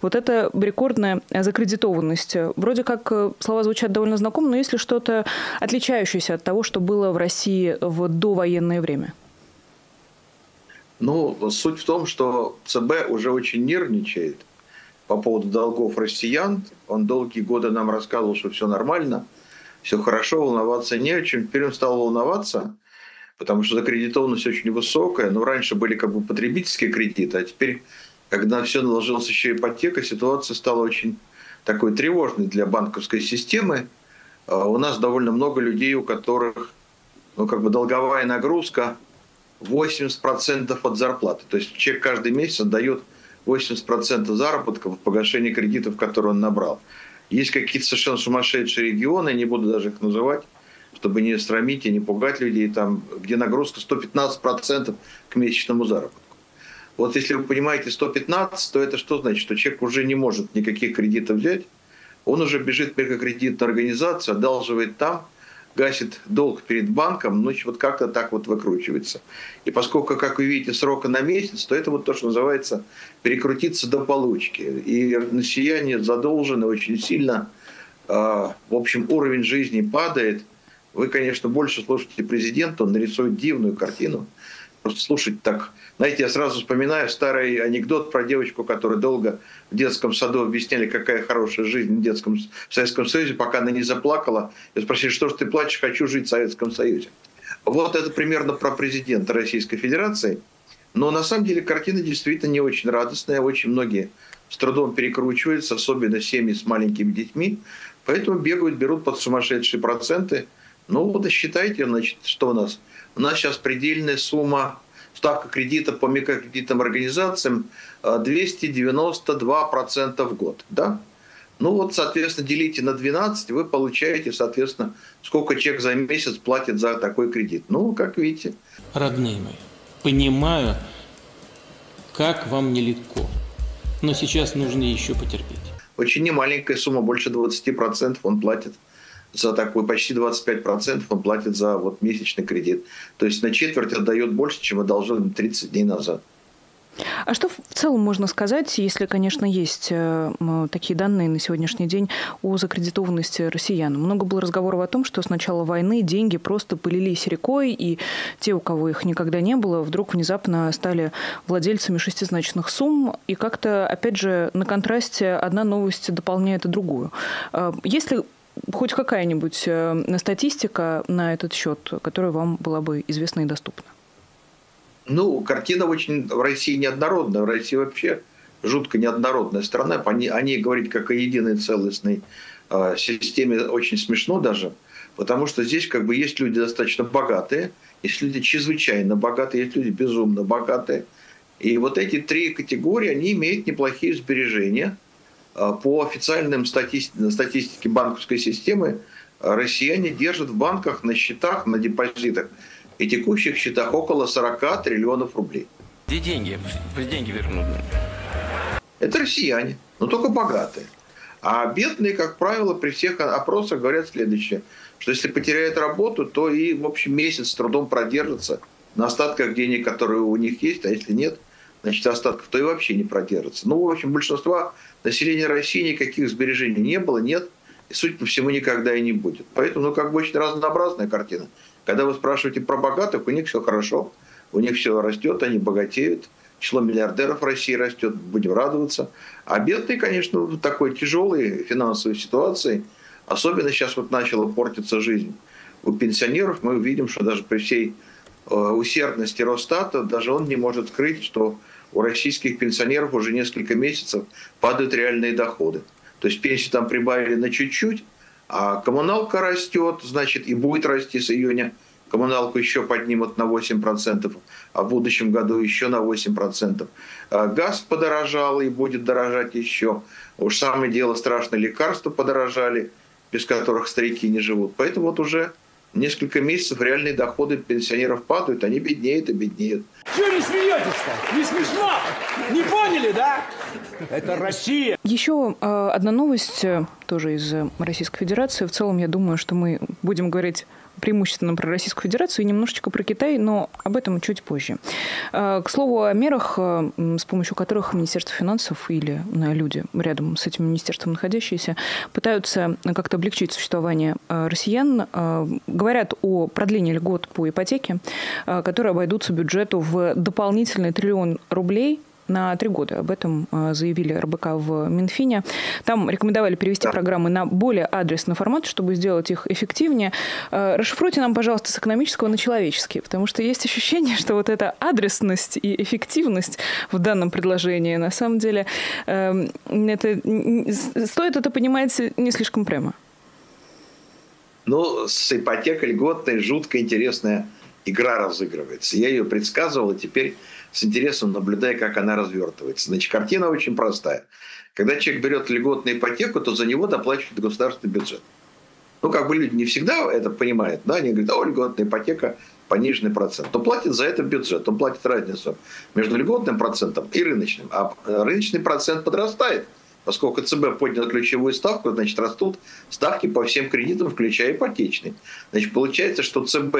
Вот это рекордная закредитованность. Вроде как слова звучат довольно знакомо, но есть ли что-то отличающееся от того, что было в России в довоенное время? Ну, суть в том, что ЦБ уже очень нервничает по поводу долгов россиян. Он долгие годы нам рассказывал, что все нормально, все хорошо, волноваться не о чем. Теперь он стал волноваться, потому что закредитованность очень высокая. Но раньше были как бы потребительские кредиты, а теперь, когда на все наложилась еще ипотека, ситуация стала очень такой тревожной для банковской системы. У нас довольно много людей, у которых долговая нагрузка 80% от зарплаты. То есть человек каждый месяц отдает 80% заработка в погашение кредитов, которые он набрал. Есть какие-то совершенно сумасшедшие регионы, не буду даже их называть, чтобы не срамить и не пугать людей, там, где нагрузка 115% к месячному заработку. Вот если вы понимаете 115, то это что значит? Что человек уже не может никаких кредитов взять, он уже бежит в микрокредитную организацию, одалживает там, гасит долг перед банком, ну, вот как-то так вот выкручивается. И поскольку, как вы видите, срока на месяц, то это вот то, что называется перекрутиться до получки. И россияне задолжены очень сильно. В общем, уровень жизни падает. Вы, конечно, больше слушаете президента, он нарисует дивную картину. Просто слушать так. Знаете, я сразу вспоминаю старый анекдот про девочку, которая долго в детском саду объясняли, какая хорошая жизнь в Советском Союзе, пока она не заплакала. И спросили, что ж ты плачешь, хочу жить в Советском Союзе. Вот это примерно про президента Российской Федерации. Но на самом деле картина действительно не очень радостная. Очень многие с трудом перекручиваются, особенно семьи с маленькими детьми. Поэтому бегают, берут под сумасшедшие проценты. Ну вот и считайте, значит, что у нас. У нас сейчас предельная сумма, ставка кредита по микрокредитным организациям 292% в год. Да? Ну вот, соответственно, делите на 12, вы получаете, соответственно, сколько человек за месяц платит за такой кредит. Ну, как видите. Родные мои, понимаю, как вам нелегко, но сейчас нужно еще потерпеть. Очень немаленькая сумма, больше 20% он платит. За такой почти 25% он платит за вот месячный кредит. То есть на четверть отдает больше, чем одолжил 30 дней назад. А что в целом можно сказать, если, конечно, есть такие данные на сегодняшний день о закредитованности россиян? Много было разговоров о том, что с начала войны деньги просто полились рекой, и те, у кого их никогда не было, вдруг внезапно стали владельцами шестизначных сумм. И как-то, опять же, на контрасте одна новость дополняет другую. Есть ли хоть какая-нибудь статистика на этот счет, которая вам была бы известна и доступна? Ну, картина очень в России неоднородная. В России вообще жутко неоднородная страна. О ней говорить как о единой целостной системе очень смешно даже. Потому что здесь как бы есть люди достаточно богатые, есть люди чрезвычайно богатые, есть люди безумно богатые. И вот эти три категории, они имеют неплохие сбережения. По официальным статистике банковской системы россияне держат в банках на счетах, на депозитах и текущих счетах около 40 триллионов рублей. Где деньги? Пусть деньги вернут. Это россияне, но только богатые. А бедные, как правило, при всех опросах говорят следующее, что если потеряют работу, то и, в общем, месяц с трудом продержится на остатках денег, которые у них есть, а если нет, значит, остатков, то и вообще не продержится. Ну, в общем, большинства населения России никаких сбережений не было, нет, и, судя по всему, никогда и не будет. Поэтому, как бы очень разнообразная картина. Когда вы спрашиваете про богатых, у них все хорошо, у них все растет, они богатеют, число миллиардеров в России растет, будем радоваться. А бедные, конечно, в такой тяжелой финансовой ситуации, особенно сейчас вот начала портиться жизнь у пенсионеров, мы увидим, что даже при всей усердности Росстата, даже он не может скрыть, что у российских пенсионеров уже несколько месяцев падают реальные доходы. То есть пенсии там прибавили на чуть-чуть, а коммуналка растет, значит, и будет расти с июня. Коммуналку еще поднимут на 8%, а в будущем году еще на 8%. Газ подорожал и будет дорожать еще. Уж самое дело страшно, лекарства подорожали, без которых старики не живут. Поэтому вот уже несколько месяцев реальные доходы пенсионеров падают, они беднеют и беднеют. Чего не смеетесь-то? Не смешно? Не поняли, да? Это Россия. Еще одна новость, тоже из Российской Федерации. В целом, я думаю, что мы будем говорить преимущественно про Российскую Федерацию и немножечко про Китай, но об этом чуть позже. К слову о мерах, с помощью которых Министерство финансов или люди рядом с этим министерством находящиеся пытаются как-то облегчить существование россиян, говорят о продлении льгот по ипотеке, которые обойдутся бюджету в дополнительный 1 триллион рублей на 3 года. Об этом заявили РБК в Минфине. Там рекомендовали перевести программы на более адресный формат, чтобы сделать их эффективнее. Расшифруйте нам, пожалуйста, с экономического на человеческий, потому что есть ощущение, что вот эта адресность и эффективность в данном предложении, на самом деле, стоит это понимать не слишком прямо. Ну, с ипотекой льготной жутко интересная игра разыгрывается. Я ее предсказывал, и теперь с интересом наблюдаю, как она развертывается. Значит, картина очень простая. Когда человек берет льготную ипотеку, то за него доплачивает государственный бюджет. Ну, как бы люди не всегда это понимают. Да? Они говорят, льготная ипотека, пониженный процент. То платит за это бюджет. Он платит разницу между льготным процентом и рыночным. А рыночный процент подрастает. Поскольку ЦБ поднял ключевую ставку, значит, растут ставки по всем кредитам, включая ипотечный. Значит, получается, что ЦБ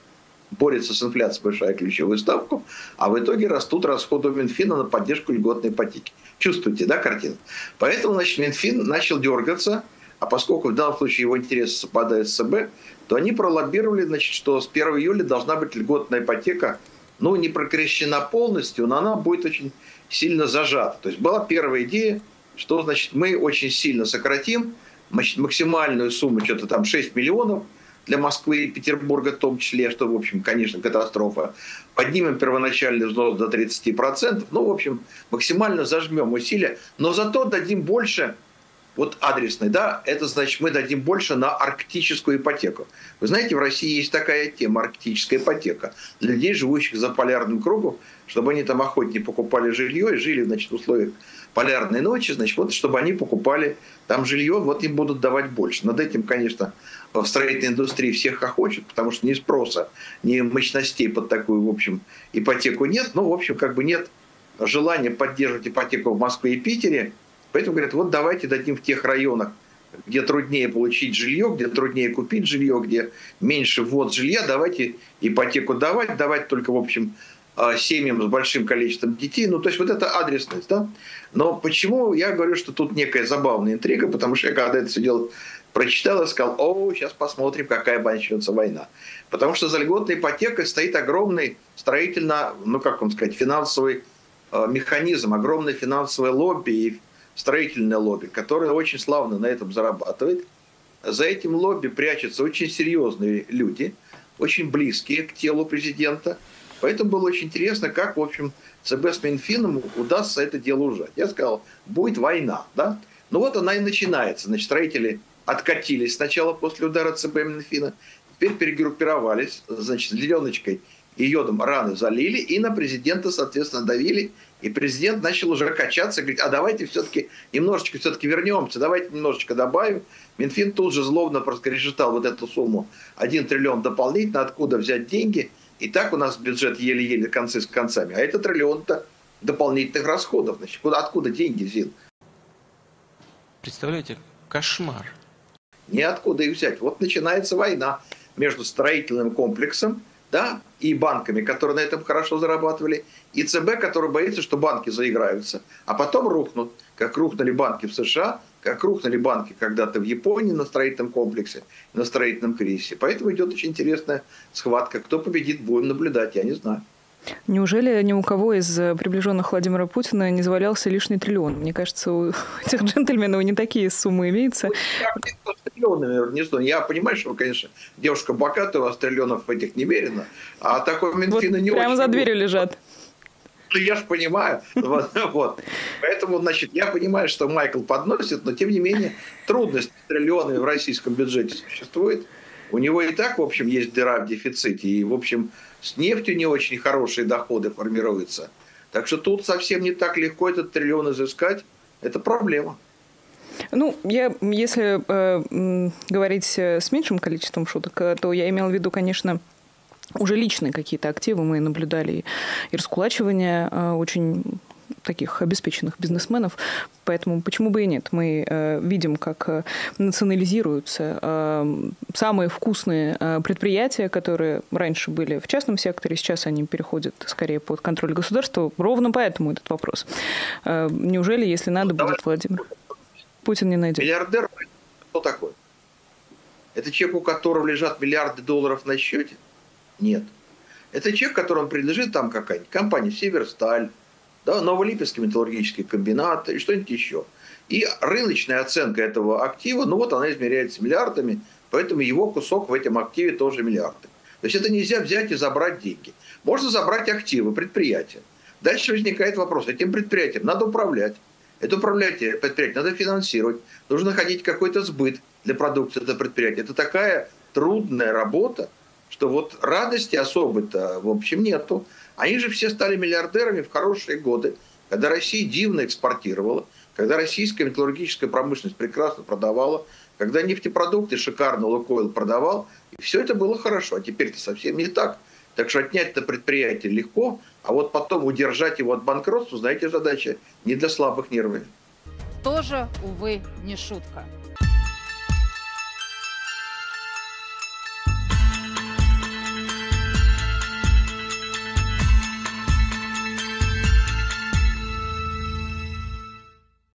борется с инфляцией, повышая ключевую ставку, а в итоге растут расходы Минфина на поддержку льготной ипотеки. Чувствуете, да, картину? Поэтому, значит, Минфин начал дергаться, а поскольку в данном случае его интересы совпадают с ЦБ, то они пролоббировали, значит, что с 1 июля должна быть льготная ипотека, ну, не прекращена полностью, но она будет очень сильно зажата. То есть была первая идея, что, значит, мы очень сильно сократим, значит, максимальную сумму, что-то там 6 миллионов, для Москвы и Петербурга в том числе, что, в общем, конечно, катастрофа. Поднимем первоначальный взнос до 30%. Ну, в общем, максимально зажмем усилия. Но зато дадим больше, вот адресный, да, это значит, мы дадим больше на арктическую ипотеку. Вы знаете, в России есть такая тема, арктическая ипотека. Для людей, живущих за полярным кругом, чтобы они там охотнее покупали жилье и жили, значит, в условиях полярной ночи, значит, вот чтобы они покупали там жилье, вот им будут давать больше. Над этим, конечно, в строительной индустрии всех хохочут, потому что ни спроса, ни мощностей под такую, в общем, ипотеку нет. Ну, в общем, как бы нет желания поддерживать ипотеку в Москве и Питере. Поэтому говорят, вот давайте дадим в тех районах, где труднее получить жилье, где труднее купить жилье, где меньше ввод жилья, давайте ипотеку давать только, в общем, семьям с большим количеством детей. Ну, то есть вот это адресность, да. Но почему я говорю, что тут некая забавная интрига, потому что я когда это все дело прочитал и сказал, сейчас посмотрим, какая начнется война. Потому что за льготной ипотекой стоит огромный строительно, ну, как вам сказать, финансовый механизм, огромное финансовое лобби и строительное лобби, которое очень славно на этом зарабатывает. За этим лобби прячутся очень серьезные люди, очень близкие к телу президента. Поэтому было очень интересно, как, в общем, ЦБ с Минфином удастся это дело ужать. Я сказал, будет война, да? Ну вот она и начинается. Значит, строители откатились сначала после удара ЦБ и Минфина, теперь перегруппировались, значит, зеленочкой и йодом раны залили, и на президента, соответственно, давили. И президент начал уже качаться, говорит, а давайте все-таки немножечко вернемся, давайте немножечко добавим. Минфин тут же злобно проскрежетал вот эту сумму, 1 триллион дополнительно, откуда взять деньги. И так у нас бюджет еле-еле концы с концами. А это триллион-то дополнительных расходов. Значит, откуда деньги, Зин? Представляете, кошмар. Неоткуда их взять. Вот начинается война между строительным комплексом, да, и банками, которые на этом хорошо зарабатывали, и ЦБ, который боится, что банки заиграются, а потом рухнут, как рухнули банки в США, как рухнули банки когда-то в Японии на строительном комплексе, на строительном кризисе. Поэтому идет очень интересная схватка. Кто победит, будем наблюдать, я не знаю. Неужели ни у кого из приближенных Владимира Путина не завалялся лишний триллион? Мне кажется, у этих джентльменов не такие суммы имеются. Я понимаю, что, конечно, девушка богатая, у вас триллионов этих немерено, а такой Минфина вот не прямо очень. За дверью лежат. Ну, я же понимаю. Вот. Поэтому, значит, я понимаю, что Майкл подносит, но, тем не менее, трудность с триллионами в российском бюджете существует. У него и так, в общем, есть дыра в дефиците. И, в общем, с нефтью не очень хорошие доходы формируются. Так что тут совсем не так легко этот триллион изыскать. Это проблема. Ну, если говорить с меньшим количеством шуток, то я имела в виду, конечно, уже личные какие-то активы. Мы наблюдали и раскулачивание очень таких обеспеченных бизнесменов. Поэтому почему бы и нет? Мы видим, как национализируются самые вкусные предприятия, которые раньше были в частном секторе, сейчас они переходят скорее под контроль государства. Ровно поэтому этот вопрос. Неужели, если надо будет, Владимир, Путин не найдет? Миллиардер – кто такой? Это человек, у которого лежат миллиарды долларов на счете? Нет. Это человек, которому принадлежит там какая-нибудь компания «Северсталь», да, Новолипецкий металлургический комбинат и что-нибудь еще. И рыночная оценка этого актива, ну вот она измеряется миллиардами, поэтому его кусок в этом активе тоже миллиарды. То есть это нельзя взять и забрать деньги. Можно забрать активы, предприятия. Дальше возникает вопрос, этим предприятием надо управлять. Это предприятие надо финансировать. Нужно находить какой-то сбыт для продукции этого предприятия. Это такая трудная работа, что вот радости особой-то, в общем, нету. Они же все стали миллиардерами в хорошие годы, когда Россия дивно экспортировала, когда российская металлургическая промышленность прекрасно продавала, когда нефтепродукты шикарно Лукойл продавал, и все это было хорошо. А теперь-то совсем не так. Так что отнять это предприятие легко, а вот потом удержать его от банкротства, знаете, задача не для слабых нервов. Тоже, увы, не шутка.